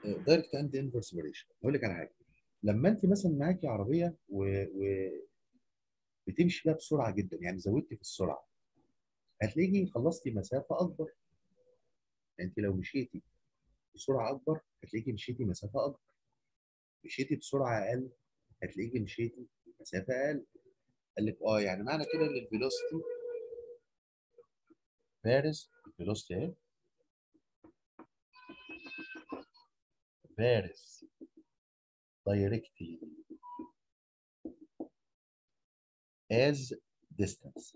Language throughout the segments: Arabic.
دايركت اند انفرس فاريشن. اقول لك على حاجه. لما انت مثلا معاكي عربيه وبتمشي بيها بسرعه جدا، يعني زودتي في السرعه، هتلاقيكي خلصتي مسافه اكبر. يعني انت لو مشيتي بسرعه اكبر هتلاقيكي مشيتي مسافه اكبر، مشيتي بسرعه اقل هتلاقيكي مشيتي مسافه اقل. قال لك يعني معنى كده ان الفيلوسيتي فارس، الفيلوسيتي اهي فارس دايركتلي از ديستانس.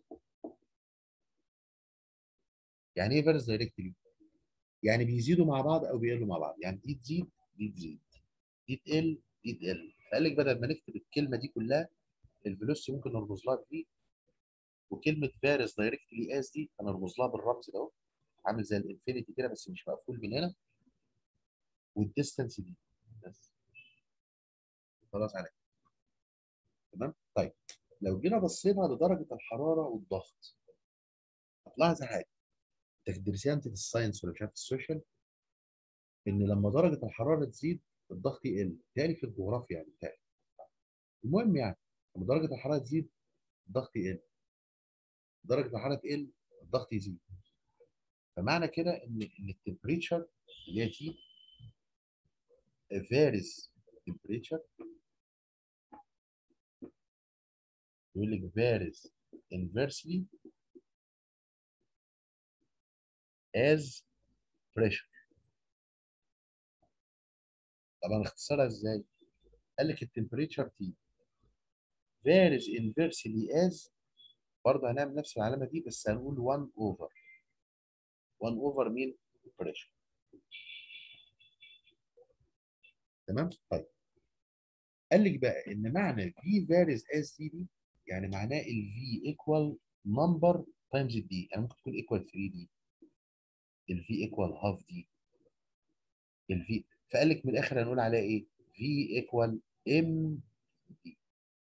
يعني ايه فارس دايركتلي؟ يعني بيزيدوا مع بعض او بيقلوا مع بعض، يعني دي تزيد دي تزيد، دي تقل دي تقل. فقال لك بدل ما نكتب الكلمه دي كلها، الفيلوسيتي ممكن نرمز لها دي، وكلمه فارس دايركتلي از دي هنرمز لها بالرمز ده اهو، عامل زي الانفينيتي كده بس مش مقفول من هنا، والديستانس دي بس. خلاص عليك. تمام. طيب لو جينا بصينا لدرجه الحراره والضغط، هتلاحظ حاجه انت بتدرسيها انت في الساينس ولا مش عارف في السوشيال، ان لما درجه الحراره تزيد الضغط يقل، تاني في الجغرافيا يعني تاني. المهم يعني لما درجه الحراره تزيد الضغط يقل، درجه الحراره تقل الضغط يزيد. فمعنى كده ان التمبريتشر اللي هي تي فاريز تمبريتشر، يقول لك فاريز inversely as pressure. طبعا اختصارها ازاي؟ قال لك التمبريتشر تي فاريز inversely as، برضه هنعمل نفس العلامه دي بس هنقول 1 اوفر 1 اوفر مين؟ بريشر. تمام. طيب قال لك بقى ان معنى في فاريز اس دي يعني معناه الفي ايكوال نمبر تايمز الدي، يعني ممكن تكون ايكوال 3 دي، الفي ايكوال هاف دي، الفي. فقال لك من الاخر هنقول عليها ايه؟ في ايكوال ام دي.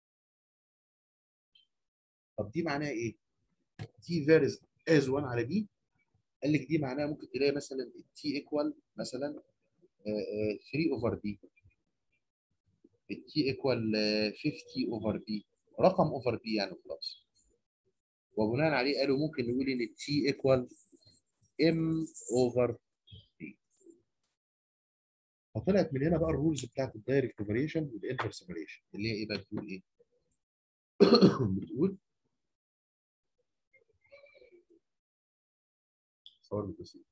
طب دي معناها ايه؟ تي فاريز از 1 على دي. قال لك دي معناها ممكن تلاقي مثلا التي ايكوال مثلا 3 اوفر دي، التي ايكوال 50 اوفر بي، رقم اوفر بي يعني خلاص. وبناء عليه قالوا ممكن نقول ان التي ايكوال ام اوفر بي. فطلعت من هنا بقى الرولز بتاعت الدايركت اوبريشن والانتر سيبريشن اللي هي ايه بقى؟ بتقول ايه؟ بتقول صور بتوصيل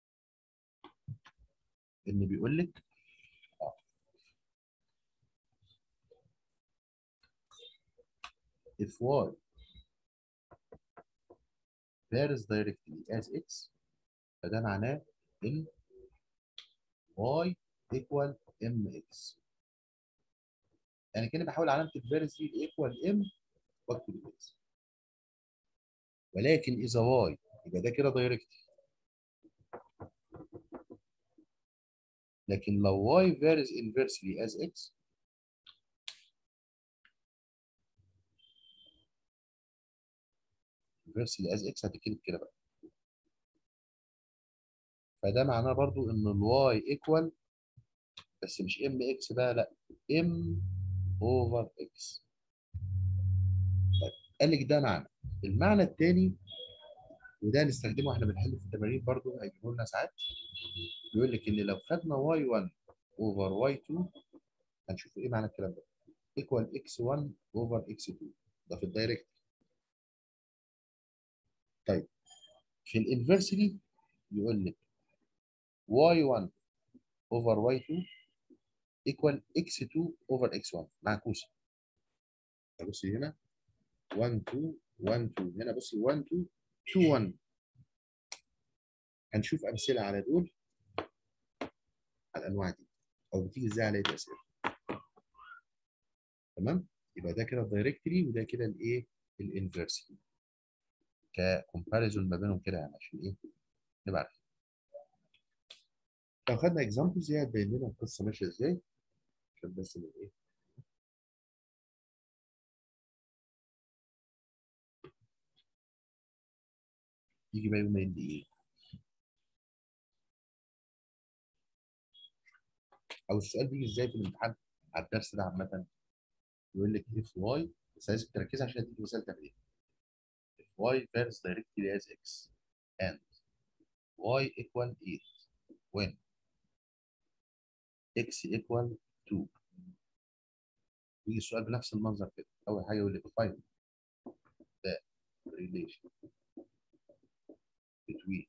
ان بيقول لك if y varies directly as x، فده معناه ان y equal mx. يعني كده بحاول علامه الفاريز دي ايكوال ام واكتب الاكس. ولكن اذا y يبقى ده كده دايركت، لكن لو y varies inversely as x، inversely as x هتتكتب كده بقى. فده معناه برضو ان الواي ايكوال، بس مش ام اكس بقى، لا، ام اوفر اكس. طيب قال لك ده معنى. المعنى الثاني وده نستخدمه احنا بنحل في التمارين برضو هيجيبوا لنا ساعات، بيقول لك ان لو خدنا واي 1 اوفر واي 2 هنشوف ايه معنى الكلام ده، ايكوال اكس 1 اوفر اكس 2، ده في الدايركت. طيب في الانفرسلي يقول لك واي 1 اوفر واي 2 ايكوال اكس 2 اوفر اكس 1 معكوسه. بصي هنا 1 2 1 2، هنا بصي 1 2 2 1. هنشوف امثله على دول، على الانواع دي، او بتيجي ازاي على الاسئله. تمام. يبقى ده كده الدايركتلي وده كده الايه؟ الانفرسلي، ككومباريزون ما بينهم كده يعني عشان ايه؟ نبقى عارفين. لو خدنا اكزامبلز هي هتبين لنا القصه ماشيه ازاي، عشان بس ايه؟ يجي بقى يوم ايه؟ او السؤال بيجي ازاي في الامتحان على الدرس ده عامه. يقول لك اف واي، بس عايزك تركز عشان اديك مثال تمرين. if y varies directly as x and y equal 8 when x equal 2. يجي السؤال بنفس المنظر كده. اول حاجه يقول لك find the relation between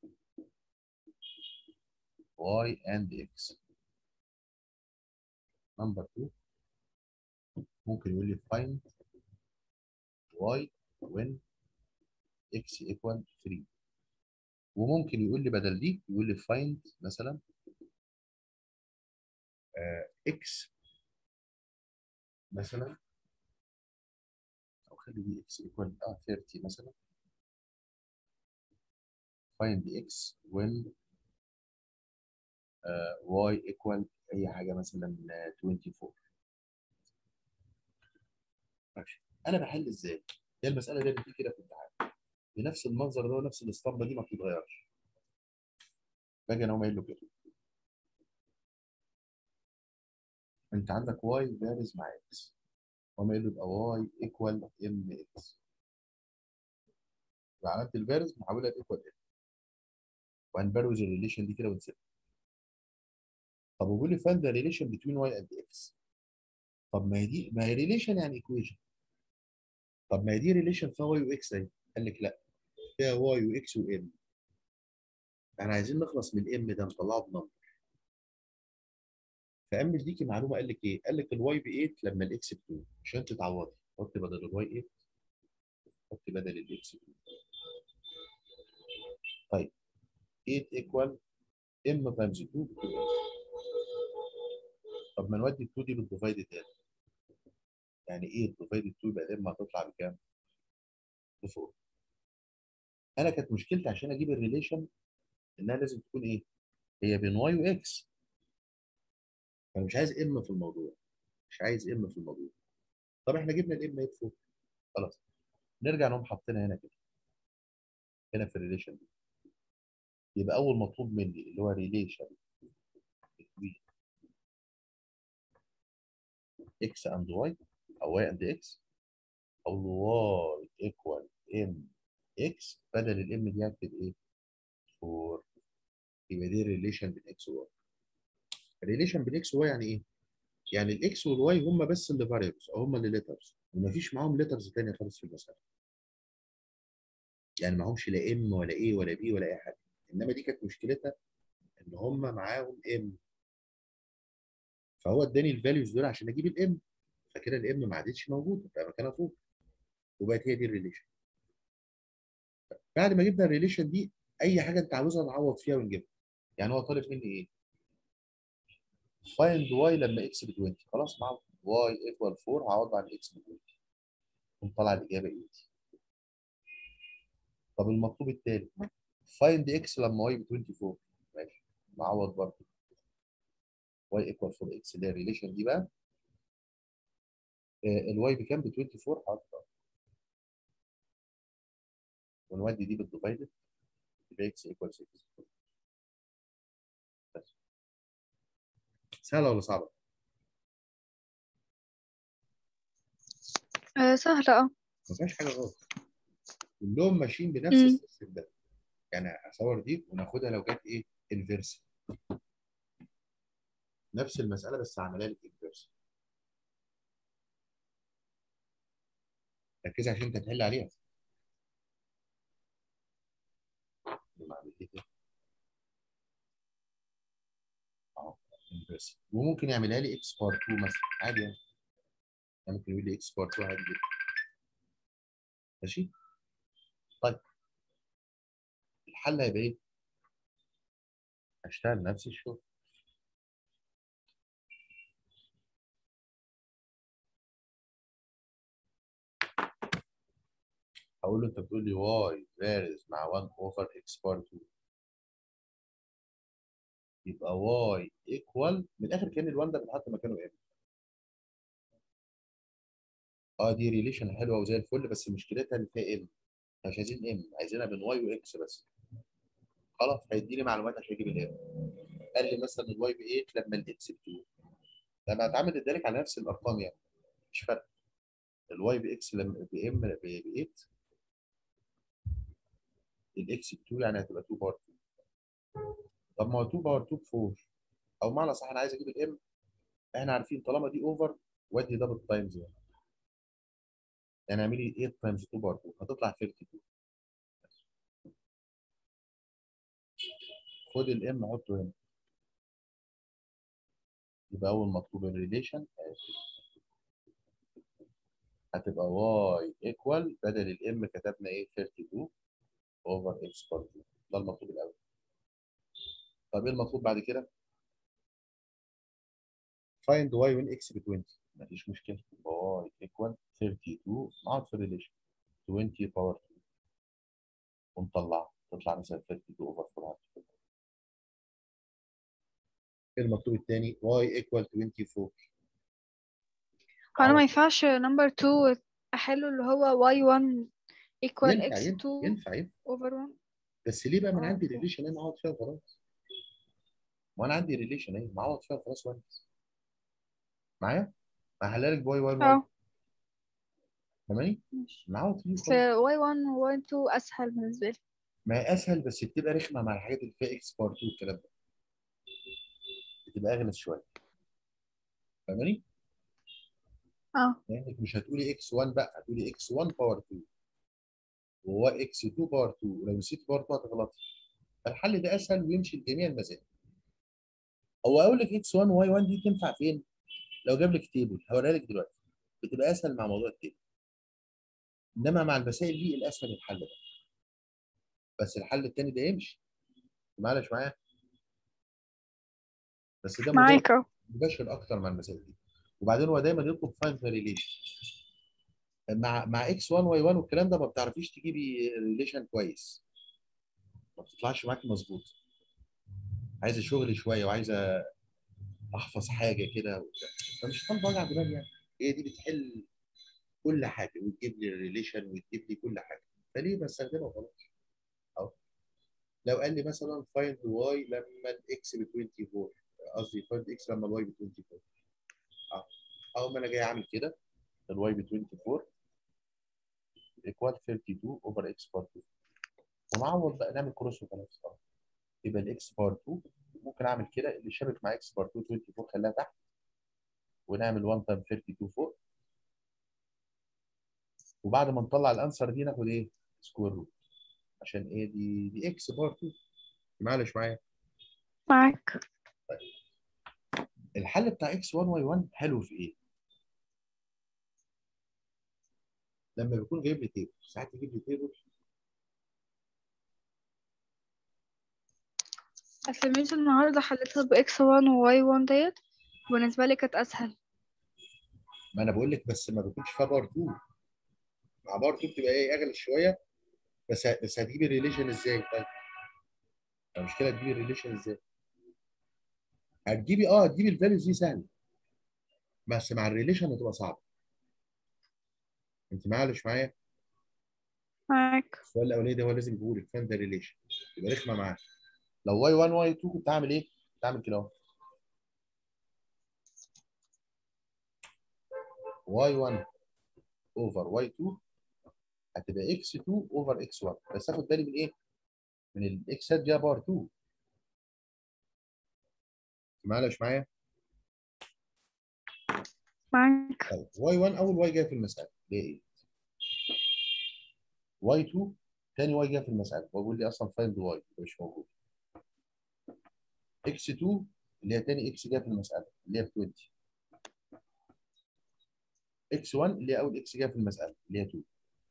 y and x. نمبر 2 ممكن يقول لي find y when x equal 3. وممكن يقول لي بدل دي يقول لي find مثلا x مثلا، او خلي دي x equal 30 مثلا. find x when y equal اي حاجه مثلا 24. ماشي. انا بحل ازاي؟ هي المساله دي بتيجي كده في الامتحان بنفس المنظر ده ونفس الاسطمبه دي ما بتتغيرش. باجي انا اقوم قايل له كده انت عندك y بارز مع x، اقوم قايل له يبقى y equal mx، وعلامه البارز محولها لايكوال m، وهنبروز الريليشن دي كده ونسيبها. طب وبيقول لي فاند ذا ريليشن بتوين y اند x. طب ما هي دي، ما هي ريليشن يعني ايكويشن. طب ما هي دي ريليشن فيها y واكس اهي. قال لك لا، فيها y واكس وام. احنا عايزين نخلص من الام ده نطلعه بنمبر. فقام مديكي معلومه، قال لك ايه؟ قال لك الواي ب 8 لما الاكس ب 2، عشان تتعوضي حط بدل الواي 8، حط بدل الاكس 2. طيب 8 ايكوال ام تايمز 2 ب 2. طب ما نودي ال 2 دي بالديفايد تاني، يعني ايه ديفايد 2 يبقى الام هتطلع بكام؟ ب 4. انا كانت مشكلتي عشان اجيب الريليشن انها لازم تكون ايه؟ هي بين واي واكس. فانا مش عايز ام في الموضوع، مش عايز ام في الموضوع. طب احنا جبنا الام 8 فوق، خلاص نرجع نقوم حاطينها هنا كده، هنا في الريليشن دي. يبقى اول مطلوب مني اللي هو ريليشن بين اكس اند واي، او واي اند اكس، او واي ايكوال ام اكس. بدل الام دي هكتب ايه؟ 4. يبقى دي الريليشن بين اكس وواي. الريليشن بين اكس وواي يعني ايه؟ يعني الاكس والواي هم بس اللي فاريبلز، او هم اللي ليترز، ومفيش معاهم ليترز ثانيه خالص في المساله. يعني معهمش لا ام ولا ايه ولا بي ولا اي حاجه. انما دي كانت مشكلتها ان هم معاهم ام، فهو اداني الفاليوز دول عشان اجيب الام. فكده الام ما عادتش موجوده، بقى مكانها فوق، وبقت هي دي الريليشن. بعد ما جبنا الريليشن دي، اي حاجه انت عاوزها نعوض فيها ونجيبها. يعني هو طالب مني ايه؟ فايند واي لما اكس ب 20. خلاص معاهم واي ايكوال 4، هعوض عن اكس ب 20، قوم طلع الاجابه ايه؟ طب المطلوب التاني فايند اكس لما واي ب 24. ماشي، نعوض برضه واي ايكوال 4 اكس، اللي هي الريليشن دي بقى. الواي بكام؟ ب 24. حاضر، ونودي دي بالديفايدد يبقى اكس ايكوال 6. بس سهله ولا صعبه؟ سهلة ما فيهاش حاجه غلط، كلهم ماشيين بنفس مم. السيستم ده. يعني هصور دي وناخدها لو جت ايه؟ انفيرس. نفس المساله بس هعملها لك انفيرس. ركزي عشان انت تحل عليها. لما عملت كده اهو انفيرس، وممكن يعملها لي اكس بار 2 مثلا عادي يعني. ممكن يقول لي اكس بار 2 عادي جدا. ماشي. طيب الحل هيبقى ايه؟ هشتغل نفس الشغل. هقول له انت بتقول لي واي فارز مع 1 اوفر اكس بار 2، يبقى واي ايكوال من الاخر كان ال1 ده بنحط مكانه ام. اه دي ريليشن حلوه وزي الفل، بس مشكلتها ان فيها ام. مش عايزين ام، عايزينها بين واي واكس بس. خلاص هيديني معلومات عشان اجيب الام. قال لي مثلا الواي ب 8 لما الاكس ب 2، لما هتعمل ذلك على نفس الارقام يعني مش فرق. الواي باكس لما بام ب 8 الاكس ب 2 يعني هتبقى 2 باور 2. طب ما هو 2 باور 2 ب 4، او معنى صح انا عايز اجيب الام، احنا عارفين طالما دي اوفر وادي دبل تايمز يعني اعملي 8 تايمز 2 باور 2 هتطلع 32. خد الام حطه هنا، يبقى اول مطلوب الريليشن هتبقى واي ايكوال بدل الام كتبنا ايه 32 اوفر اكس بار 2. ده المطلوب الاول. طب ايه المطلوب بعد كده؟ فايند واي وين اكس ب 20. مفيش مشكله، واي ايكوال 32 نقعد في الريليشن 20 باور 2 ونطلع تطلع مثلا 32 اوفر 400. ايه المطلوب الثاني؟ واي ايكوال 24. هو انا ما عوض. ينفعش نمبر 2 احله اللي هو y1 equal ينفع x2 ينفع ينفع over 1. بس ليه بقى؟ من عندي اوكي. ريليشن انا اقعد فيها وخلاص. وانا عندي ريليشن اهي معوض فيها وخلاص وانس معايا. هحلها لك باي 1 1. اه فاهماني؟ ماشي. معوض فيه بس وخلاص. y1 و y2 اسهل بالنسبه لي. ما هي اسهل بس بتبقى رخمه مع الحاجات اللي فيها اكس بار 2 والكلام ده، بتبقى اغلى شويه. فاهماني؟ اه لانك مش هتقولي اكس 1 بقى، هتقولي اكس 1 باور 2 وهو اكس 2 باور 2، ولو نسيت باور 2 هتغلطي. فالحل ده اسهل ويمشي لجميع المسائل. هو اقول لك اكس 1 واي 1 دي تنفع فين؟ لو جاب لك تيبل هوريها لك دلوقتي، بتبقى اسهل مع موضوع التيبل. انما مع المسائل دي الاسهل الحل ده، بس الحل الثاني ده يمشي. معلش معايا، بس ده معاك اه. مباشر اكتر مع المسائل دي. وبعدين هو دايما يطلب فاين ريليشن مع اكس 1 واي 1 والكلام ده، ما بتعرفيش تجيبي ريليشن كويس، ما بتطلعش معاكي مظبوط. عايزه شغل شويه وعايزه احفظ حاجه كده وبتاع. فمش طالبه وجع دماغ يعني. هي دي بتحل كل حاجه وتجيب لي الريليشن وتجيب لي كل حاجه، فليه بستخدمها خلاص. اهو لو قال لي مثلا فايند واي لما الاكس ب 24، قصدي فايند اكس لما الواي ب 24، اه اهو ما انا جاي اعمل كده الواي ب 24 ايكوال 32 اوفر اكس بار 2 ونعوض بقى نعمل كروس وخلاص. يبقى الاكس بار 2 ممكن اعمل كده اللي شابك مع اكس بار 2 24 خليها تحت، ونعمل 1 تايم 32 فوق، وبعد ما نطلع الانسر دي ناخد ايه؟ سكوير روت. عشان ايه؟ دي اكس بار 2. معلش معايا. معاك. الحل بتاع اكس 1 واي 1 حلو في ايه؟ لما بيكون جايب لي تيبل، ساعات يجيب لي تيبل اسميت النهارده حليتها ب x1 و y1 ديت، بالنسبه لي كانت اسهل. ما انا بقول لك بس ما بيكونش فيها بار 2. مع بار 2 بتبقى ايه؟ اغلى شويه. بس هتجيبي الريليشن ازاي طيب؟ المشكله تجيبي الريليشن ازاي؟ هتجيبي الفاليوز دي سهله، بس مع الريليشن هتبقى صعبه. انت معلش معايا. معاك. السؤال الاولاني ده هو لازم يقول لك فاهم ده ريليشن، يبقى رخمه معاك. لو واي 1 واي 2 كنت اعمل ايه؟ كنت اعمل كده اهو واي 1 اوفر واي 2 هتبقى اكس 2 اوفر اكس 1، بس اخد بالي من ايه؟ من الاكسات دي باور 2. معلش معايا. معاك. طيب واي 1 اول واي جايه في المساله اللي هي ايه؟ واي 2 تاني واي جايه في المساله، هو بيقول لي اصلا فايند واي مش موجود. اكس 2 اللي هي تاني اكس جايه في المساله اللي هي ب 20. اكس 1 اللي هي اول اكس جايه في المساله اللي هي 2،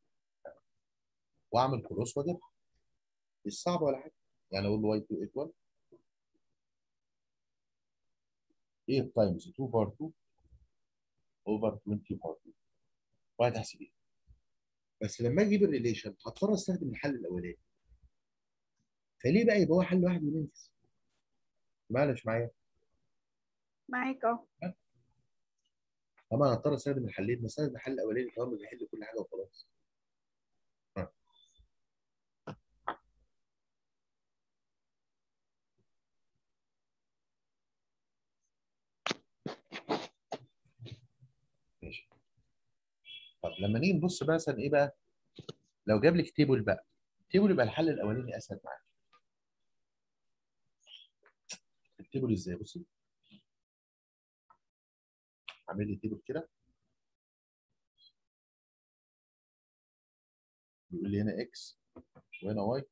واعمل كروس واجيبها. مش صعبه ولا حاجه. يعني اقول له واي 2 ايكوال 8 تايمز 2 بار 2 اوفر 20 بار 2 وهتحسب احسب ايه. بس لما اجيب الريليشن هضطر استخدم الحل الاولاني، فليه بقى يبقى هو حل واحد وننجز؟ معلش معايا. معاك اه. طبعا هضطر استخدم الحلين، بس استخدم الحل الاولاني طالما بيحل كل حاجه وخلاص. ماشي. طب لما نيجي نبص بقى مثلا ايه بقى، لو جاب لك تيبل بقى، تيبل يبقى الحل الاولاني اسهل معاك. التيبل ازاي؟ بصي، اعمل لي تيبل كده، بيقول لي هنا اكس وهنا واي،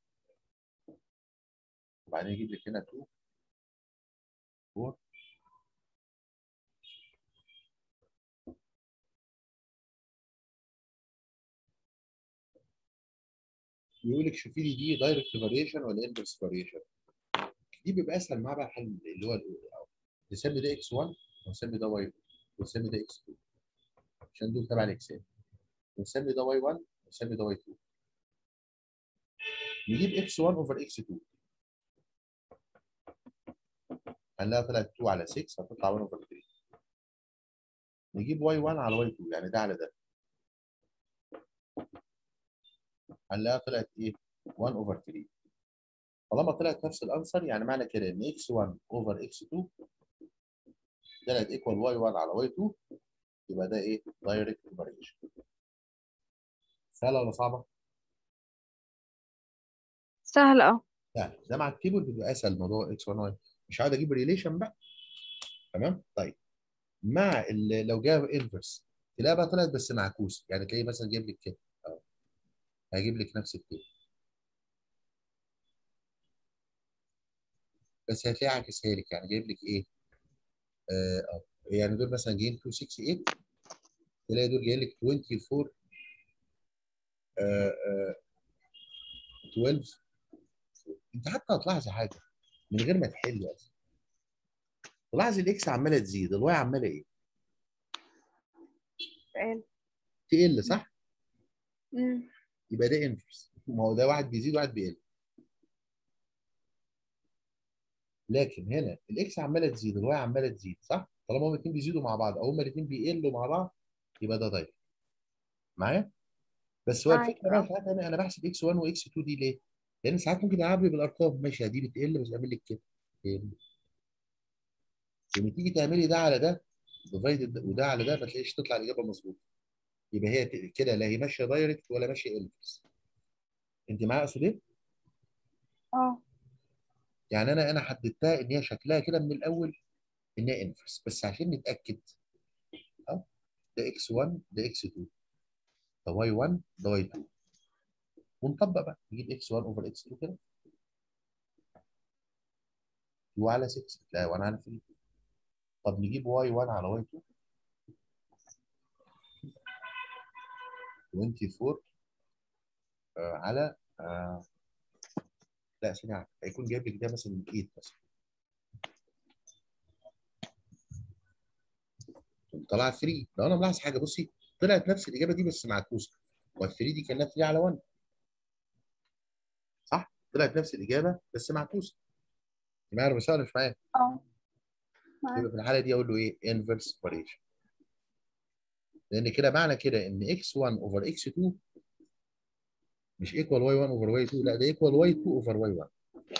وبعدين يجيب لك هنا 2 4. يقول لك شوفي لي دي دايركت فاريشن ولا انفرس فاريشن. دي بيبقى اسهل معاه بقى الحل اللي هو نسمي ده اكس 1 ونسمي ده واي 2 ونسمي ده اكس 2 عشان دول تبع الاكسات، ونسمي ده واي 1 ونسمي ده واي 2. نجيب اكس 1 اوفر اكس 2، هنلاقيها طلعت 2 على 6 هتطلع 1 اوفر 3. نجيب واي 1 على واي 2 يعني ده على ده، هنلاقيها طلعت ايه؟ 1 اوفر 3. طالما طلعت نفس الانسر يعني معنى كده ان اكس 1 اوفر اكس 2 طلعت ايكوال واي 1 على واي 2، يبقى ده ايه؟ دايركت فاريشن. سهله ولا صعبه؟ سهل اه. سهله. ده مع التيبل بيبقى اسهل موضوع اكس 1 واي، مش هقعد اجيب ريليشن بقى. تمام؟ طيب مع لو جاب انفرس تلاقيها بقى طلعت بس معكوس، يعني تلاقي مثلا جايب لك كده اهو، هيجيب لك نفس التيبل بس هتلاقي عكسها لك، يعني جايب لك ايه؟ يعني دول مثلا جايين 268، تلاقي دول جايين لك 24 12. انت حتى هتلاحظي حاجه من غير ما تحل اصلا، تلاحظي الاكس عماله تزيد، الواي عماله ايه؟ سؤال. تقل، صح؟ مم. يبقى ده انفرس، ما هو ده واحد بيزيد واحد بيقل. لكن هنا الاكس عماله تزيد الواي عماله تزيد، صح؟ طالما هما الاثنين بيزيدوا مع بعض او هما الاثنين بيقلوا مع بعض يبقى ده دايركت. معايا؟ بس هو معاك الفكره بقى اه. ساعات انا بحسب اكس 1 واكس 2 دي ليه؟ لان ساعات ممكن العب لي بالارقام، ماشي دي بتقل بس اعمل لك كده تقل. لما تيجي تعملي ده على ده ديفايد وده على ده ما تلاقيش تطلع الاجابه مظبوطه، يبقى هي كده لا هي ماشيه دايركت ولا ماشيه انفرس. انت معايا اقصد ايه؟ اه. يعني انا حددتها ان هي شكلها كده من الاول ان هي انفرس، بس عشان نتاكد اه ده اكس 1 ده اكس 2 ده واي 1 ده واي 2، ونطبق بقى نجيب اكس 1 اوفر اكس 2 كده 2 على 6 لا 1 على 3. طب نجيب واي 1 على واي 2 24 على لا ثانيه هيكون جايب لك ده مثلا 8 مثلا، طلع 3. لو انا ملاحظ حاجه بصي، طلعت نفس الاجابه دي بس معكوسه، وال 3 دي كانت 3 على 1، صح؟ طلعت نفس الاجابه بس معكوسه. معايا ولا مش معايا؟ اه. معاك. يبقى في الحاله دي اقول له ايه؟ انفرس فاريشن. لان كده معنى كده ان اكس 1 اوفر اكس 2 مش ايكوال واي 1 اوفر واي 2، لا ده ايكوال واي 2 اوفر واي 1،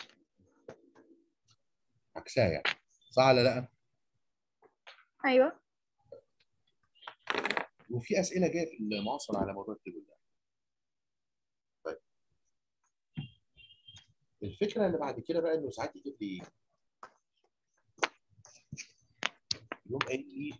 عكسها يعني. صح ولا لا؟ ايوه. وفي اسئله جايه في المعاصر على موضوع التيبل ده. طيب الفكره اللي بعد كده بقى انه ساعات يجيب لي ايه؟ يقوم قايل لي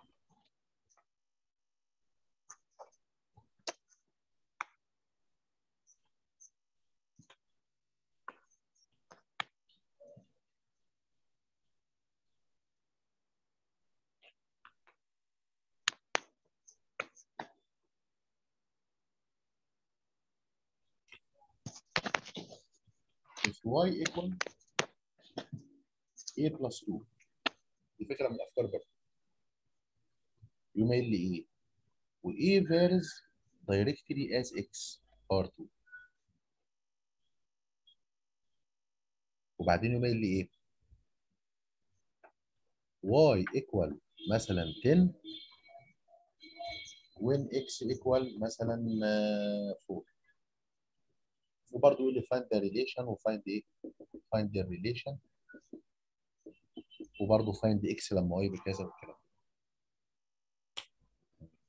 if y equal a plus 2. دي فكره من الافكار برضه. يقوم قايل لي ايه؟ و a varies directly as x r2. وبعدين يقوم قايل لي ايه؟ y equal مثلا 10 when x equal مثلا 4. وبرضه يقول لي find the relation وfind ايه؟ find the relation وبرضه find x لما y بكذا والكلام.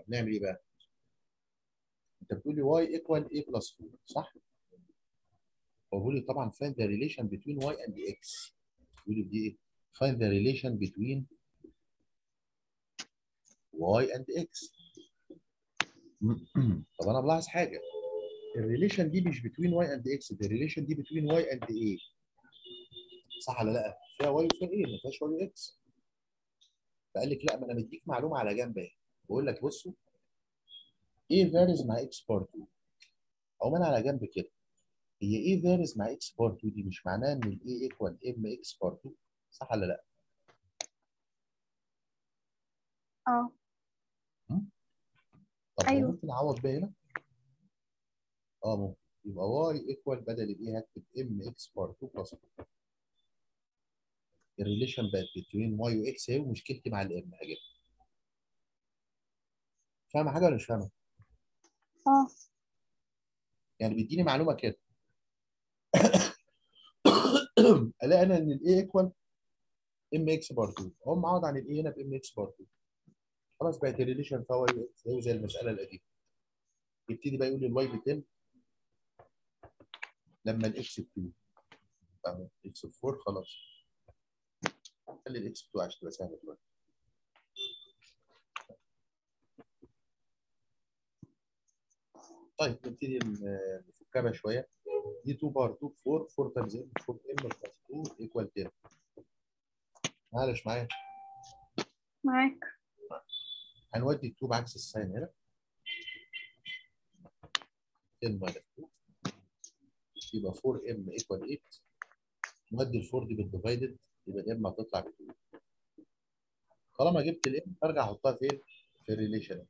نعمل ايه بقى؟ انت بتقول لي y equal a plus 2 صح؟ بقول لي طبعا find the relation between y and x. بيقول لي دي ايه؟ find the relation between y and x. طب انا بلاحظ حاجه، الريليشن دي مش between y and x، الريليشن دي between y and a. صح ولا لا؟ فيها y وفيها a، ما فيهاش y و x. فقال لك لا، ما انا مديك معلومه على جنب اهي. بقول لك بصوا، a varies مع x بار 2. او انا على جنب كده، هي a varies مع x بار 2 دي مش معناها ان ال a equal mx بار 2، صح ولا لا؟ اه. طب هو ايوه. ممكن اعوض بيها هنا؟ اه ممكن. يبقى y equal بدل الايه هكتب mx بار 2 بلس 2. الريليشن بقت بين y و x اهي، ومشكلتي مع الام هجيبها. فاهمه حاجه ولا مش فاهمه؟ اه. يعني بيديني معلومه كده الاقي انا ان الاي ايكوال ام اكس بار 2، اقوم معوض عن الاي هنا بام اكس بار 2. خلاص بقت الريليشن فهو زي المساله القديمه. يبتدي بقى يقول لي الواي ب 10 لما الاكس ب 2، اهو اكس ب 4. خلاص خلي الاكس ب 2 عشان تبقى سهله دلوقتي. طيب نبتدي نفكها بقى شويه. دي 2 بار 2 ب 4، 4 تايمز ام 4 ام بلس 2 ايكوال 10. معلش معايا، معاك. هنودي ال 2 بعكس الساين هنا، 10 ماينس 2 يبقى 4 ام ايكوال 8. نودي ال 4 دي بالديفايدد، يبقى الام هتطلع ب 2. طالما جبت الام ارجع احطها فين؟ في الريليشن.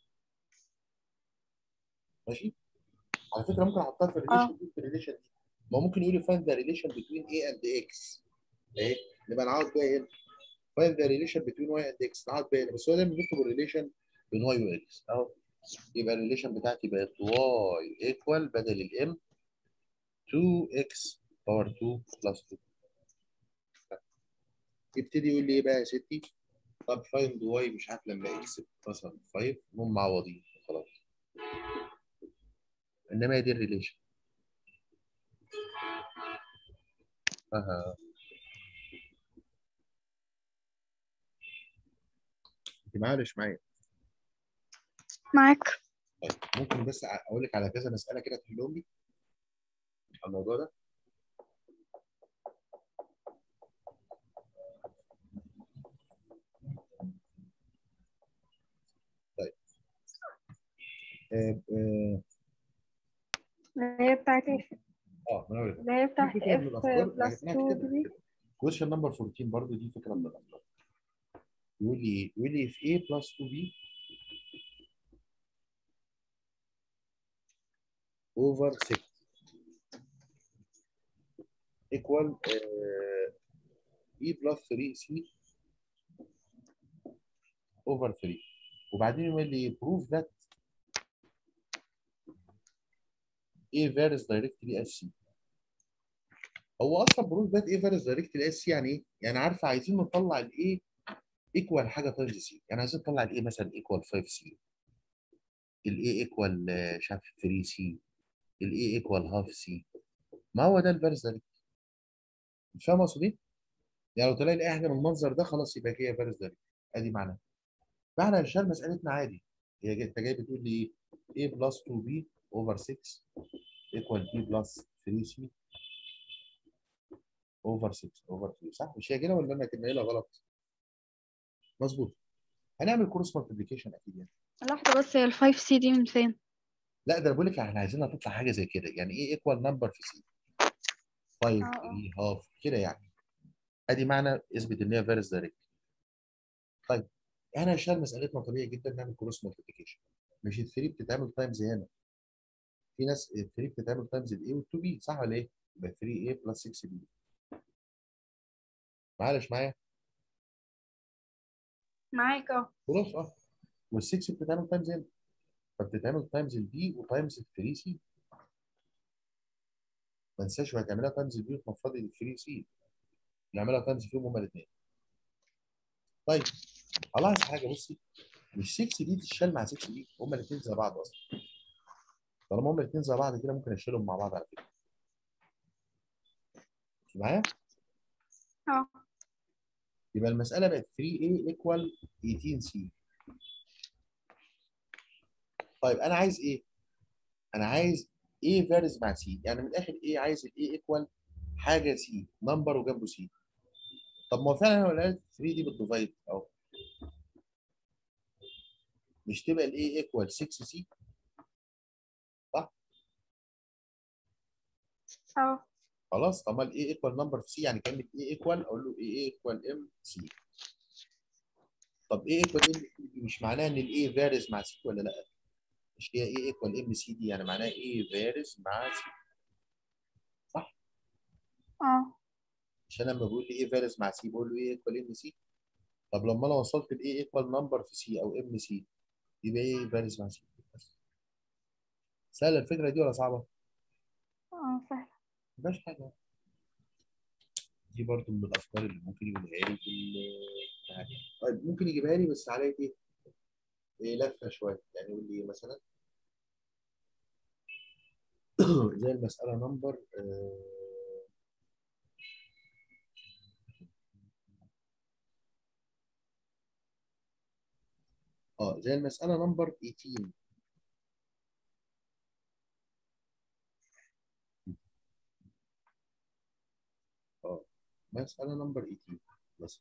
ماشي؟ على فكره ممكن احطها في اه. الريليشن دي، في الريليشن دي. ما ممكن يقول لي find the relation between A and X. اهي نبقى نعوض بيها هنا. find the relation between Y and X، نعوض بيها هنا. بس هو دايما بيكتب الريليشن بين Y و X اهو. يبقى الريليشن بتاعتي بقت Y equal بدل الام 2x باور 2 بلس 2. يبتدي يقول لي ايه بقى يا ستي؟ طب find Y مش عارف لما X مثلا 5، نقوم معوضين خلاص. انما هي دي الريليشن. اها. انت معايا ولا مش معايا؟ معاك. طيب ممكن بس اقول لك على كذا مساله كده تحلهم لي على الموضوع ده. طيب آه آه اللي هي بتاعت ايه؟ ما انا اللي هي في بتاعت فكره من اف الافكار بلس انها 2 كتبها دي. كده. كويشن نمبر 14 برضو دي فكره من الافكار. يقول لي ايه؟ يقول لي في A بلس 2B اوفر 6 ايكوال E بلس 3C اوفر 3. وبعدين يقول لي بروف ذات A varies directly as C. هو اصلا بروف ذات A varies directly as C يعني ايه؟ يعني عارفه عايزين نطلع ال A ايكوال حاجه تايمز C. يعني عايزين نطلع ال A مثلا ايكوال 5C، ال A ايكوال مش عارف 3C، ال A ايكوال هاف C. ما هو ده الفارس دايركت. مش فاهم اقصد ايه؟ يعني لو تلاقي اي حاجه من المنظر ده خلاص يبقى هي فارس دايركت. ادي معناها. فاحنا هنشتغل مسألتنا عادي. انت جاي بتقول لي ايه؟ A بلس 2B اوفر 6 ايكوال B بلس 3C اوفر 6 اوفر 3. صح؟ مش هي كده ولا انا كده قايلها غلط؟ مظبوط. هنعمل كروس مالتيبيكيشن اكيد يعني. لحظة بس، هي ال 5C دي من فين؟ لا ده انا بقول لك احنا عايزينها تطلع حاجه زي كده. يعني ايه ايكوال نمبر في سي؟ 5 اه. 3 اه. هاف كده يعني. ادي معنى اثبت ان هي فيرس دايركت. طيب احنا هنشتغل مسألتنا طبيعي جدا، نعمل كروس مالتيبيكيشن. مش ال 3 بتتعمل تايمز هنا. في ناس ال 3 بتتعمل تايمز الاي وال 2 بي، صح ولا ايه؟ يبقى 3A بلس 6B. معلش معايا؟ معاك. اه. خلاص وال 6 بتتعمل تايمز هنا، فبتتعمل تايمز البي وتايمز ال 3C. ما انساش وهتعملها تايمز البي وتنفضي ال 3C. نعملها تايمز فيهم هما الاثنين. طيب هلاحظ حاجه بصي، مش 6 دي تتشال مع 6 دي، هما الاثنين زي بعض اصلا. طالما هما الاثنين زي بعض كده ممكن اشيلهم مع بعض على فكره. معايا؟ اه. يبقى المساله بقت 3A ايكوال 18C. طيب انا عايز ايه؟ انا عايز A فارز مع C، يعني من الاخر ايه، عايز ال A ايكوال حاجه C نمبر وجنبه C. طب ما هو فعلا لو لقيت 3 دي بالديفايد اهو، مش تبقى ال A ايكوال 6C؟ صح؟ اه. خلاص، طب ما ال A ايكوال نمبر في C، يعني كلمه A ايكوال اقول له A ايكوال MC. طب A ايكوال MC دي مش معناها ان ال A فارز مع C ولا لا؟ مش هي A ايكوال MC دي يعني معناها A فارز مع C، صح؟ اه. عشان لما بقول لي A فارز مع C بقول له A ايكوال MC. طب لما انا وصلت ل A ايكوال نمبر في C او MC يبقى A فارز مع C بس. سهله الفكره دي ولا صعبه؟ اه سهل. ما فيهاش حاجه. دي برضو من الافكار اللي ممكن يجيبها لي في الامتحان. طيب ممكن يجيبها لي بس عليا ايه؟ إيه لفه شويه، يعني يقول لي مثلا زي المساله نمبر زي المساله نمبر 18. اه مساله نمبر 18 مثلا.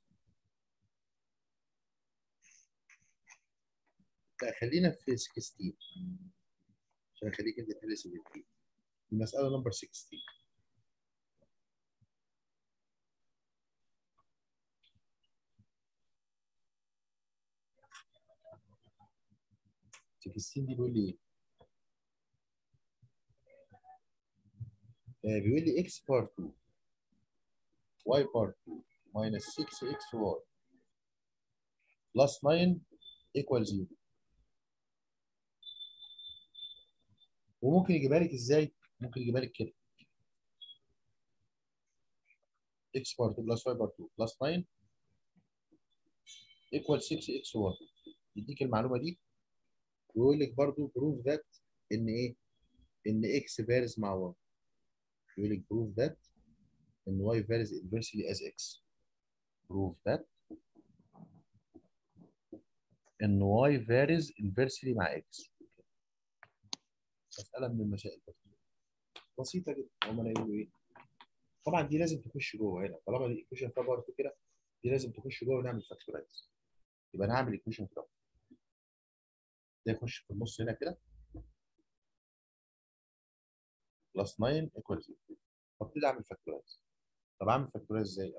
لا خلينا في 16 عشان اخليك انت تحل 17. المساله نمبر 16. 16 دي بيقول لي ايه؟ بيقول لي x بار 2 y بار 2 minus 6xy plus 9 equal 0. وممكن يجيبها لك ازاي؟ ممكن يجيبها لك كده x بار 2 plus y بار 2 plus 9 equal 6xy. يديك المعلومه دي ويقول لك برضو prove that ان ايه؟ ان x varies مع y. يقول لك prove that ان y varies inversely as x. prove that ان y varies inversely مع x. مساله من المسائل بسيطه جدا. هم يقولوا ايه؟ طبعا دي لازم تخش جوه هنا، طالما الايكويشن فيها بارت كده دي لازم تخش جوه ونعمل فاكتورايز. يبقى انا هعمل ايكويشن كده، ده يخش في النص هنا كده بلس 9 ايكوال 0. وابتدي اعمل فاكتورايز. طب اعمل فاكتورايز ازاي؟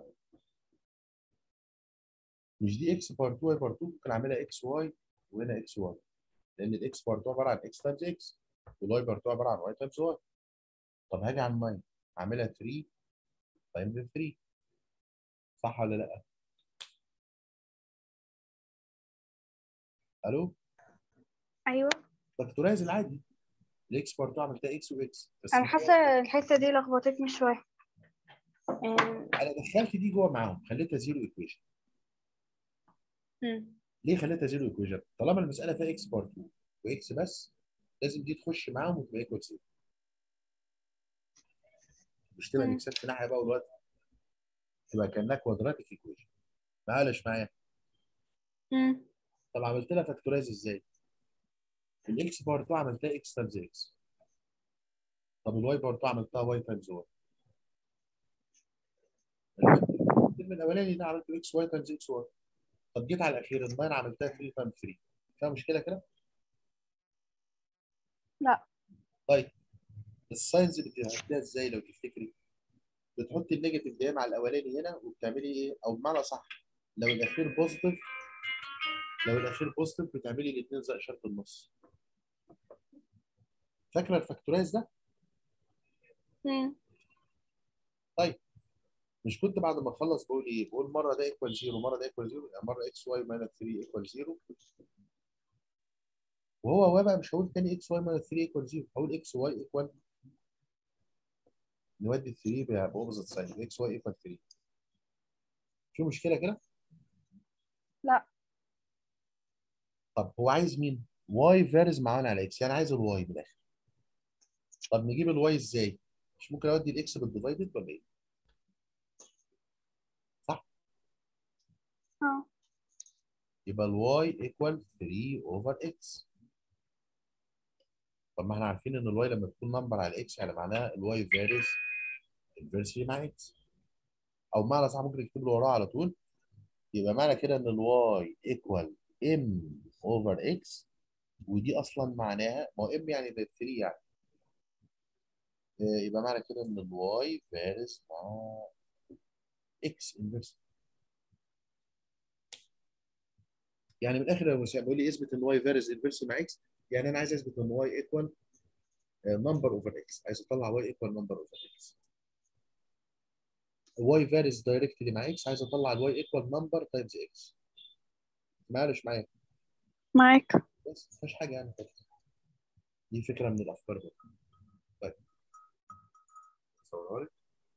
مش دي اكس بار 2 واي بار 2 ممكن اعملها اكس واي وهنا اكس واي، لان الاكس بار 2 عباره عن اكس تايمز اكس والواي بار 2 عباره عن واي تايمز واي. طب هاجي على 9 اعملها 3 تايمز 3، صح ولا لا؟ الو؟ ايوه. فاكتورايز العادي. الاكس بار 2 عملتها اكس واكس بس انا هنا حاسه الحته دي لخبطتني شويه. انا دخلت دي جوه معاهم خليتها زيرو ايكويشن. امم. ليه خليتها زيرو ايكويشن؟ طالما المساله فيها اكس بار 2 واكس بس لازم دي تخش معاهم وتبقى ايكوال 0. مش تبقى امم. الاكسات في ناحيه بقى والوقت تبقى كانها كوادراتيك ايكويشن. معلش معايا. امم. طب عملت لها فاكتورايز ازاي؟ الاكس بار 2 عملتها اكس تايمز اكس. طب الواي بار 2 عملتها واي تايمز واي. الترم الاولاني ده عملته اكس واي تايمز اكس واي. طب جيت على الاخير الناين عملتها 3 تايمز 3. فيها مشكله كده؟ لا. طيب الساينز بتعملها ازاي لو تفتكري؟ بتحطي النيجاتيف دايما على الاولاني هنا وبتعملي ايه؟ او بمعنى صح لو الاخير بوزيتيف، لو الاخير بوزيتيف بتعملي الاثنين زي اشاره النص. فاكره الفاكتورايز ده؟ امم. طيب مش كنت بعد ما اخلص بقول ايه؟ بقول مره ده ايكوال 0 مره ده ايكوال 0، مره اكس واي ماينس 3 ايكوال 0. وهو بقى مش هقول تاني اكس واي ماينس 3 ايكوال 0، هقول اكس واي ايكوال، نودي 3 باوبزيت ساين اكس واي ايكوال 3. في مشكله كده؟ لا. طب هو عايز مين؟ واي فارز معانا على اكس، يعني عايز الواي من الاخر. طب نجيب الواي ازاي؟ مش ممكن اودي الاكس بالديفايدد ولا ايه؟ صح؟ اه. يبقى الواي ايكوال 3 اوفر اكس. طب ما احنا عارفين ان الواي لما تكون نمبر على اكس يعني معناها الواي فارز انفرسلي مع اكس، او معنى صح ممكن نكتب له وراه على طول. يبقى معنى كده ان الواي ايكوال ام اوفر اكس، ودي اصلا معناها ما هو ام يعني ب 3 يعني. يبقى معنى كده ان الواي فارز مع اكس انفرس. يعني من الاخر لو بيقول لي اثبت ان واي فارز انفرس مع اكس، يعني انا عايز اثبت ان واي ايكوال نمبر اوفر اكس، عايز اطلع واي ايكوال نمبر اوفر اكس. واي فارز دايركتلي مع اكس، عايز اطلع الواي ايكوال نمبر تايمز اكس. معلش معايا. معاك. بس مفيش حاجه يعني خالص. دي فكره من الافكار دي. طيب صورها لك.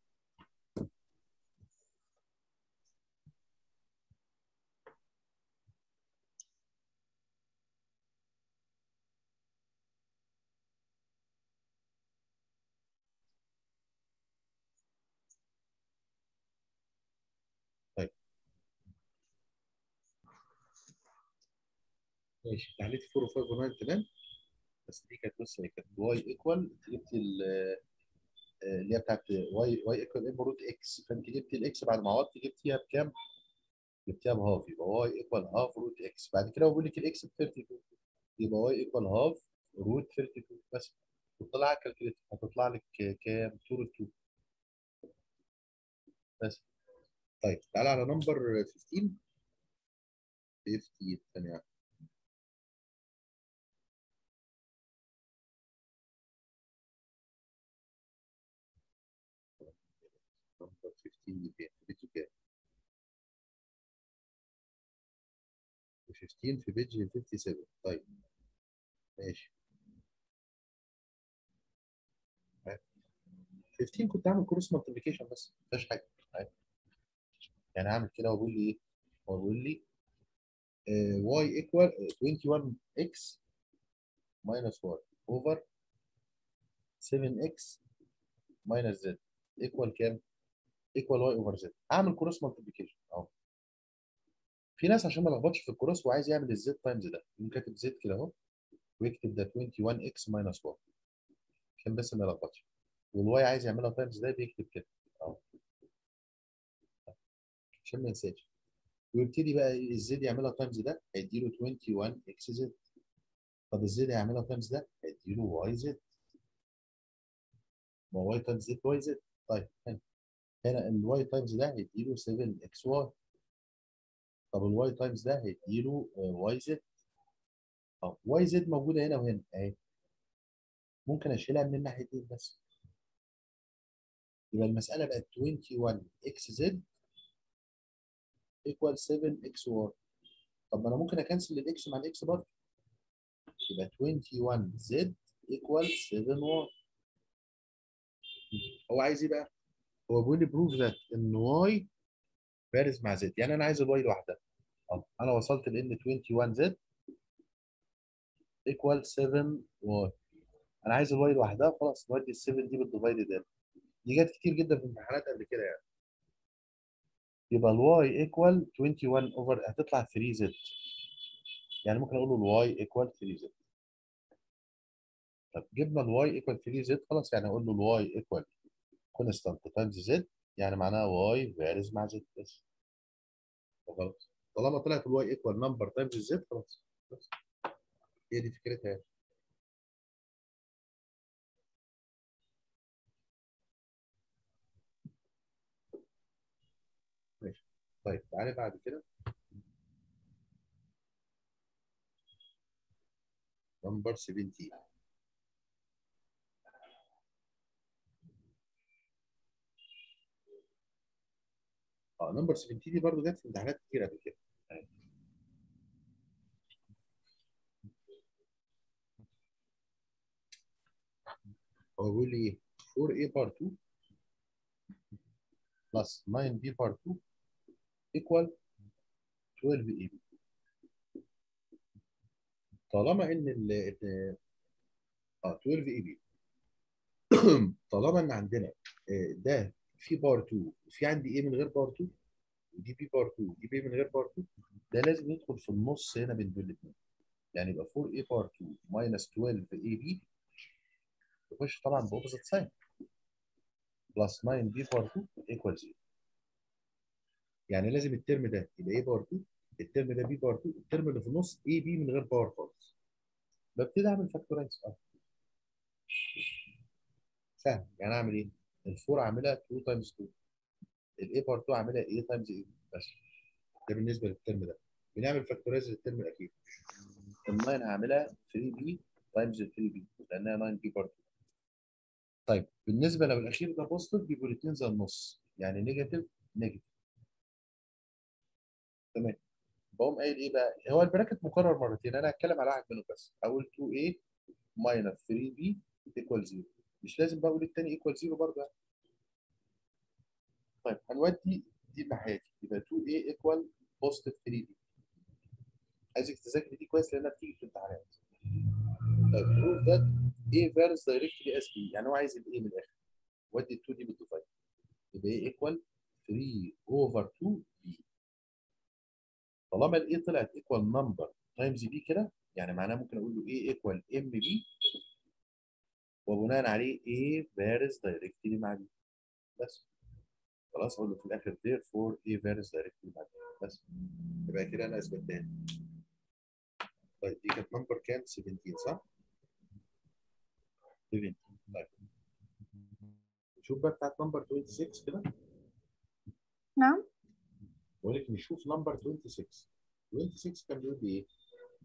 طيب ماشي، تحليل 4 و 5 و 9 تمام. بس دي كانت، بص هي كانت واي ايكوال، جبت اللي هي بتاعت واي ايكوال ام روت اكس، فانت جبت الاكس بعد ما عوضت جبتيها بكام؟ جبتيها بهاف، يبقى واي ايكوال هاف روت اكس. بعد كده هو بيقول لك الاكس ب 32، يبقى واي ايكوال هاف روت 32 بس. وتطلع على الكالكوليتر هتطلع لك كام؟ 2 روت 2 بس. طيب تعالى على نمبر 15. 15 ثانية. نمبر 15 دي فين؟ في بيج كام؟ 15 في بيج 57. طيب ماشي. 15 كنت عامل كروس مالتيبيكيشن بس ما فيهاش حاجه. طيب. يعني هعمل كده واقول لي ايه؟ هو بيقول لي واي ايكوال 21 اكس ماينس واي اوفر 7 اكس ماينس زد ايكوال كام؟ ايكوال واي اوفر زد. اعمل كروس مالتيبيكيشن اهو. في ناس عشان ما لخبطش في الكروس وعايز يعمل الزد تايمز ده يقوم كاتب زد كده اهو، ويكتب ده 21 اكس ماينس واي عشان بس ما يلخبطش. والواي عايز يعملها تايمز ده بيكتب كده اهو عشان ما ينساش. ويبتدي بقى الزد يعملها تايمز ده هيديله 21 اكس زد. طب الزد هيعملها تايمز ده هيديله واي زد. ما هو واي تايمز زد واي زد. طيب هنا الواي تايمز ده هيديله 7 اكس واي. طب الواي تايمز ده هيديله واي زد. طب واي زد موجوده هنا وهنا اهي، ممكن اشيلها من الناحيتين بس. يبقى المساله بقت 21 اكس زد ايكوال 7 اكس واي. طب ما انا ممكن اكنسل الاكس مع الاكس برضه، يبقى 21 زد ايكوال 7 واي. هو عايز ايه بقى؟ هو بيقول لي بروف ذات ان واي بارز مع زد، يعني انا عايز الواي لوحدها. طب انا وصلت لان 21 زد ايكوال 7 واي. انا عايز الواي لوحدها، خلاص نودي ال 7 دي بالديفايد ده. دي جت كتير جدا في امتحانات قبل كده يعني. يبقى الواي ايكوال 21 اوفر هتطلع 3 زد. يعني ممكن اقول له الواي ايكوال 3 زد. طب جبنا الواي ايكوال 3 زد خلاص، يعني اقول له الواي ايكوال كونستانت تايمز زد، يعني معناها واي فارز مع زد بس. خلاص طالما طلعت الواي ايكوال نمبر تايمز زد خلاص بس. هي دي فكرتها يعني. ماشي. طيب تعالى بعد كده نمبر 17. اه نمبر 17 دي برضه جت في امتحانات كتير قبل كده. هو بيقول لي ايه؟ 4a بار 2 بلس 9b بار 2 ايكوال 12ab. طالما ان 12 اي بي طالما ان عندنا ده في باور 2 وفي عندي ايه من غير باور 2، ودي بي باور 2 ودي بي من غير باور 2، ده لازم يدخل في النص هنا بين دول الاثنين. يعني يبقى 4 اي باور 2 ماينس 12 اي بي يخش طبعا باوبوزيت ساين بلس 9 بي باور 2 ايكوال 0. يعني لازم الترم ده يبقى اي باور 2، الترم ده بي باور 2، الترم اللي في النص اي بي من غير باور خالص. ببتدي اعمل فاكتورايز. سهل. يعني اعمل ايه؟ ال4 اعملها 2 تايمز 2، الاي باور 2 اعملها ايه تايمز ايه بس. ده بالنسبه للترم ده. بنعمل فاكتورايز للترم الاخير. ال9 هعملها 3 بي تايمز 3 بي لانها 9 بي باور 2. طيب بالنسبه لو الاخير ده بوزيتيف بيبقوا الاثنين زي النص، يعني نيجاتيف نيجاتيف. تمام. بقوم قايل ايه بقى؟ هو البراكت مكرر مرتين، انا هتكلم على واحد منهم بس. اقول 2a ماينس 3b ايكوال 0. مش لازم بقول الثاني ايكوال 0 برضه. طيب هنودي دي الناحيه دي، يبقى 2a ايكوال بوزيتيف 3b. عايزك تذاكري دي كويس لانها بتيجي في الامتحانات. طيب نقول ده a فيرس دايركتلي اس بي، يعني هو عايز الايه من الاخر. ودي ال 2 دي بالديفايد، يبقى a ايكوال 3 اوفر 2 b. طالما الاي طلعت ايكوال نمبر تايمز بي كده، يعني معناه ممكن اقول له a ايكوال ام بي، وبناء عليه A varies directly مع B. بس خلاص اقول له في الاخر therefore A varies directly مع B. بس يبقى كده انا اثبتها. طيب دي كانت نمبر كام؟ 17 صح؟ 17. طيب نشوف بقى بتاعت نمبر 26 كده. نعم. بقول لك نشوف نمبر 26. 26 كان بيقول لي ايه؟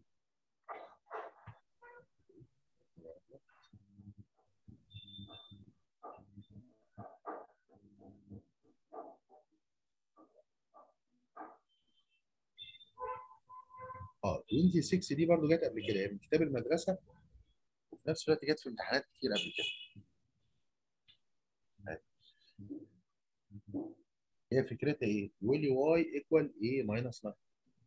اه 26 دي برضه جت قبل كده من كتاب المدرسه، وفي نفس الوقت جت في امتحانات كتير قبل كده. هي فكرتها ايه؟ يقول لي y ايكوال a ماينس 9.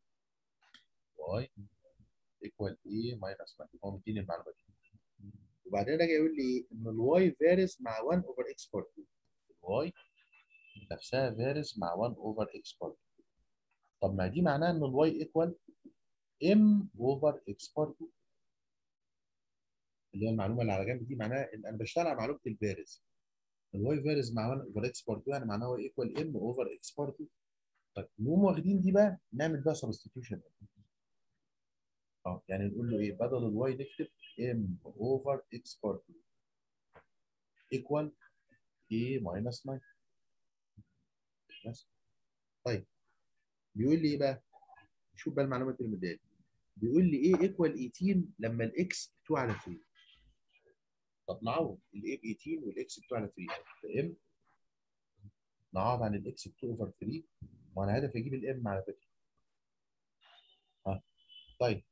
y ايكوال a ماينس 9. هو مديني المعلومه دي. وبعدين اجي يقول لي ايه؟ ان الواي فارس مع 1 اوفر اكس بار 2. الواي نفسها فارس مع 1 اوفر اكس بار 2. طب ما دي معناها ان الواي ايكوال ام اوفر اكس بار 2، اللي هي المعلومه اللي على جنب دي. معناها ان انا بشتغل على معلومه الفارس. الواي فارس مع 1 اوفر اكس بار 2، يعني معناها واي ايكوال ام اوفر اكس بار 2. طيب نقوم واخدين دي بقى نعمل بقى سبستيتيوشن. يعني نقول له ايه؟ بدل الواي نكتب ام اوفر اكس بار 2 ايكوال اي ماينس 9. بس. طيب بيقول لي ايه بقى؟ شوف بقى المعلومات اللي مديها لي. بيقول لي ايه ايكوال 18 لما الاكس 2 على 3. طب نعوض الايه ب 18 والاكس 2 على 3 فام. نعوض عن الاكس 2 اوفر 3، وانا هدفي اجيب الام على فكره. ها طيب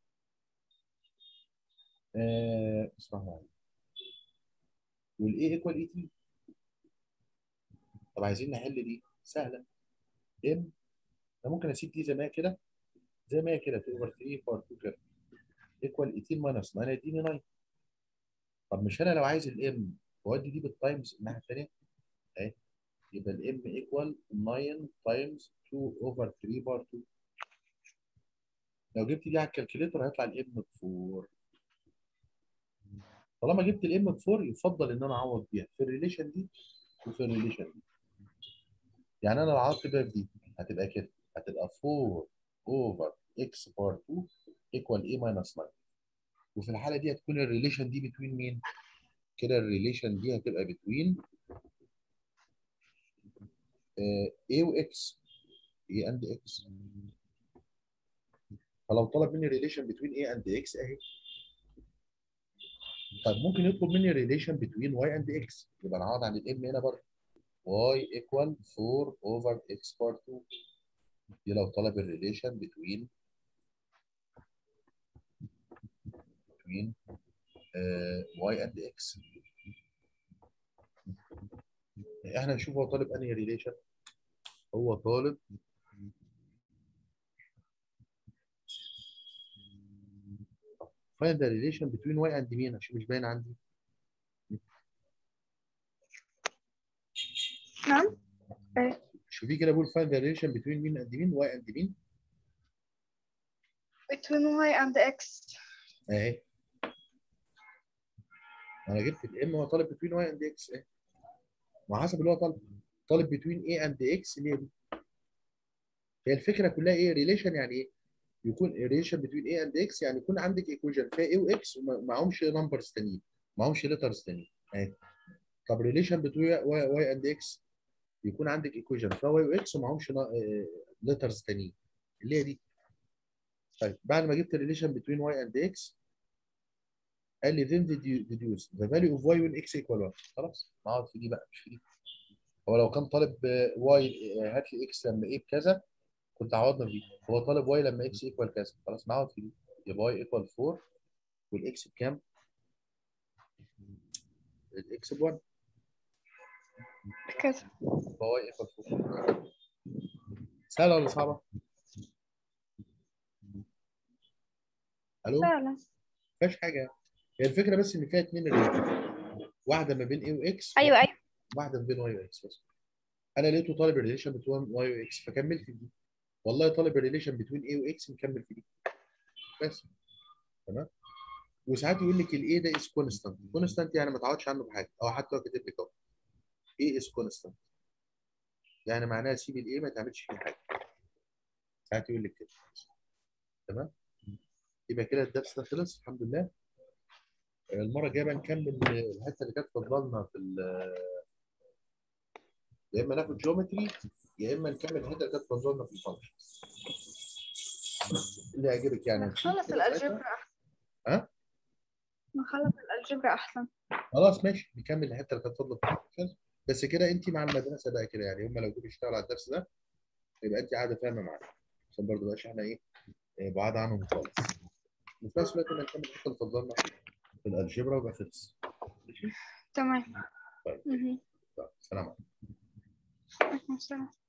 اسمع معايا. والايه ايكوال 18. طب عايزين نحل دي سهله. ام انا ممكن اسيب دي زي ما هي كده، زي ما هي كده 2 اوفر 3 بار 2 كده ايكوال 18 ماينس 9 يديني 9. طب مش انا لو عايز الام بودي دي بالتايمز الناحيه الثانيه اهي، يبقى الام ايكوال 9 تايمز 2 اوفر 3 بار 2. لو جبت دي على الكالكوليتر هيطلع الام ب 4. طالما جبت الام ب 4 يفضل ان انا اعوض بيها في الريليشن دي وفي الريليشن دي. يعني انا لو عوضت بيها في دي هتبقى كده، هتبقى 4 اوفر اكس بار 2 ايكوال اي ماينس 9. وفي الحاله دي هتكون الريليشن دي بتوين مين؟ كده الريليشن دي هتبقى بتوين اي واكس، اي اند اكس. فلو طلب مني ريليشن بتوين اي اند اكس اهي. طب ممكن يطلب مني ريليشن بتوين واي اند اكس، يبقى نعوض عن الام هنا برضه. y equal 4 over x bar 2. دي لو طلب الريليشن between y and x. احنا نشوف هو طالب انهي ريليشن. هو طالب find the relation between y and مين عشان مش باين عندي. نعم. ايه. شوفي كده بقول find the relation between مين and مين y and مين. between y and x. اهي انا جبت الام هو طالب between y and x اهي. وحسب اللي هو طالب between a and x اللي هي دي. هي الفكره كلها ايه؟ ريليشن يعني ايه؟ يكون relation between a and x يعني يكون عندك equation فيها a و x ومعهمش نمبرز تانيين، معهمش ليترز تانيين اهي. طب relation between y and x يكون عندك equation فيها y و x ومعهمش ليترز تانيين اللي هي دي. طيب بعد ما جبت relation between y and x قال لي then deduce the value of y when x equal 1. خلاص نقعد في دي بقى مش في دي. هو لو كان طالب y هات لي x لما a بكذا كنت عوضنا في دي. هو طالب y لما x equal كذا خلاص نقعد في دي. يبقى y equal 4 والاكس بكام؟ الاكس ب 1 كذا. يبقى y equal 4. سهله ولا صعبه؟ الو؟ ما فعلا. فيهاش حاجه. هي الفكره بس ان فيها اثنين ريليشن، واحده ما بين a واكس ايوه ايوه. واحده ما بين y واكس بس. انا لقيته طالب الريليشن بين y واكس فكملت في دي. والله طالب الريليشن بين a واكس نكمل في دي بس. تمام. وساعات يقول لك الاي ده از كونستانت. كونستانت يعني ما تعوضش عنه بحاجه او حتى هو كاتب لك اهو ايه از كونستانت يعني معناها سيب الاي ما تعملش فيه حاجه. ساعات يقول لك كده. تمام. يبقى كده الدرس ده خلص الحمد لله. المره الجايه بقى نكمل الحته اللي كانت فاضله في يا اما ناخد جيومتري يا اما نكمل الحته اللي كانت فاضله في الفانكشن اللي يعجبك يعني. نخلص الالجبرا احسن. ها؟ نخلص الالجبرا احسن. خلاص ماشي نكمل الحته اللي كانت فاضله في الفانكشن. بس كده انت مع المدرسه بقى كده يعني هم لو جم يشتغلوا على الدرس ده يبقى انت قاعده فاهمه معانا عشان برضه بقاش احنا ايه بعاد عنهم خالص. وفي نفس الوقت نكمل الحته اللي فاضله في الالجبرا ويبقى خلص. ماشي؟ تمام. طيب. طيب. سلام عليكم. عليكم السلام.